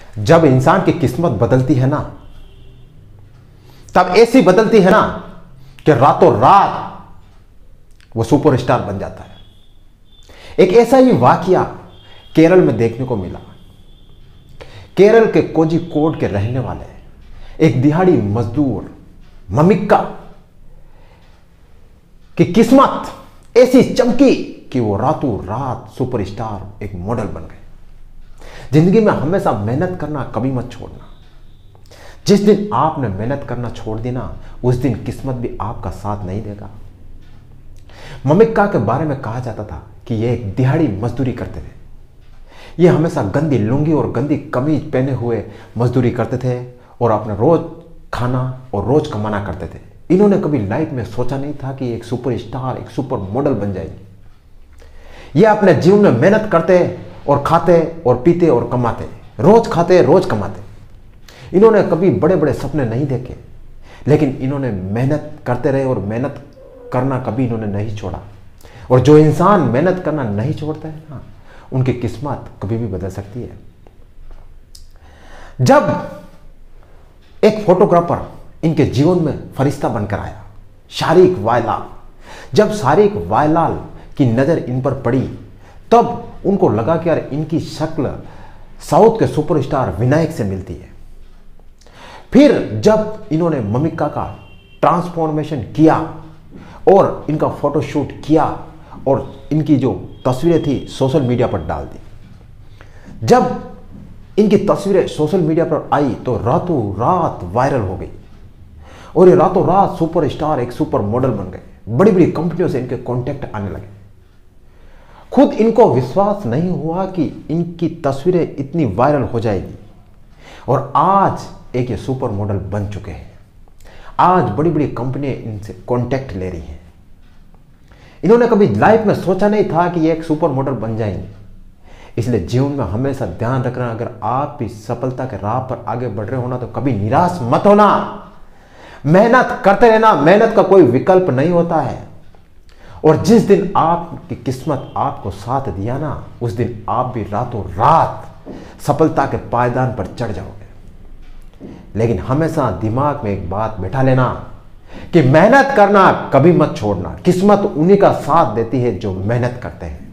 जब इंसान की किस्मत बदलती है ना, तब ऐसी बदलती है ना कि रातों रात वो सुपरस्टार बन जाता है। एक ऐसा ही वाकया केरल में देखने को मिला। केरल के कोझिकोड के रहने वाले एक दिहाड़ी मजदूर ममिक्का की किस्मत ऐसी चमकी कि वो रातों रात सुपरस्टार एक मॉडल बन गए। जिंदगी में हमेशा मेहनत करना कभी मत छोड़ना। जिस दिन आपने मेहनत करना छोड़ दी ना, उस दिन किस्मत भी आपका साथ नहीं देगा। ममिक्का के बारे में कहा जाता था कि ये एक दिहाड़ी मजदूरी करते थे। ये हमेशा गंदी लुंगी और गंदी कमीज पहने हुए मजदूरी करते थे और अपना रोज खाना और रोज कमाना करते थे। इन्होंने कभी लाइफ में सोचा नहीं था कि एक सुपरस्टार, एक सुपर मॉडल बन जाएगी। ये अपने जीवन में मेहनत करते और खाते और पीते और कमाते, रोज खाते रोज कमाते। इन्होंने कभी बड़े बड़े सपने नहीं देखे, लेकिन इन्होंने मेहनत करते रहे और मेहनत करना कभी इन्होंने नहीं छोड़ा। और जो इंसान मेहनत करना नहीं छोड़ता है ना, उनकी किस्मत कभी भी बदल सकती है। जब एक फोटोग्राफर इनके जीवन में फरिश्ता बनकर आया, शारिक वायलाल, जब शारिक वायलाल की नज़र इन पर पड़ी, तब उनको लगा कि यार इनकी शक्ल साउथ के सुपरस्टार विनायक से मिलती है। फिर जब इन्होंने ममिक्का का ट्रांसफॉर्मेशन किया और इनका फोटोशूट किया और इनकी जो तस्वीरें थी सोशल मीडिया पर डाल दी। जब इनकी तस्वीरें सोशल मीडिया पर आई तो रातों रात वायरल हो गई और ये रातों रात सुपरस्टार, एक सुपर मॉडल बन गए। बड़ी बड़ी कंपनियों से इनके कॉन्टैक्ट आने लगे। खुद इनको विश्वास नहीं हुआ कि इनकी तस्वीरें इतनी वायरल हो जाएगी और आज एक ये सुपर मॉडल बन चुके हैं। आज बड़ी बड़ी कंपनियां इनसे कॉन्टैक्ट ले रही हैं। इन्होंने कभी लाइफ में सोचा नहीं था कि ये एक सुपर मॉडल बन जाएंगे। इसलिए जीवन में हमेशा ध्यान रखना, अगर आप भी सफलता के राह पर आगे बढ़ रहे हो ना, तो कभी निराश मत होना। मेहनत करते रहना, मेहनत का कोई विकल्प नहीं होता है। और जिस दिन आपकी किस्मत आपको साथ दिया ना, उस दिन आप भी रातों रात सफलता के पायदान पर चढ़ जाओगे। लेकिन हमेशा दिमाग में एक बात बैठा लेना कि मेहनत करना कभी मत छोड़ना। किस्मत उन्हीं का साथ देती है जो मेहनत करते हैं।